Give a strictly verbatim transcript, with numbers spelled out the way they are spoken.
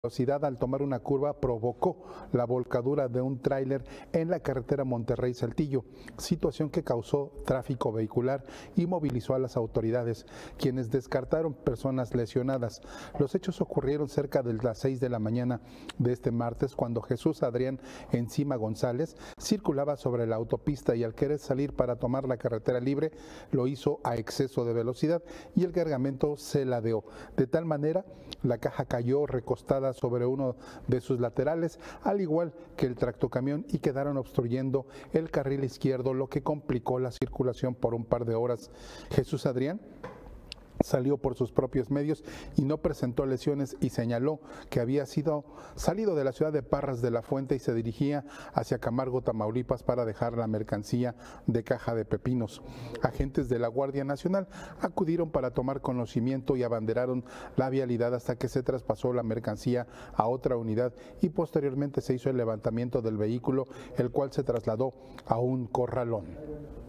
velocidad al tomar una curva provocó la volcadura de un tráiler en la carretera Monterrey-Saltillo, situación que causó tráfico vehicular y movilizó a las autoridades, quienes descartaron personas lesionadas. Los hechos ocurrieron cerca de las seis de la mañana de este martes, cuando Jesús Adrián Encima González circulaba sobre la autopista y al querer salir para tomar la carretera libre, lo hizo a exceso de velocidad y el cargamento se ladeó. De tal manera, la caja cayó recostada sobre uno de sus laterales, al igual que el tractocamión, y quedaron obstruyendo el carril izquierdo, lo que complicó la circulación por un par de horas. Jesús Adrián salió por sus propios medios y no presentó lesiones y señaló que había sido salido de la ciudad de Parras de la Fuente y se dirigía hacia Camargo, Tamaulipas, para dejar la mercancía de caja de pepinos. Agentes de la Guardia Nacional acudieron para tomar conocimiento y abanderaron la vialidad hasta que se traspasó la mercancía a otra unidad y posteriormente se hizo el levantamiento del vehículo, el cual se trasladó a un corralón.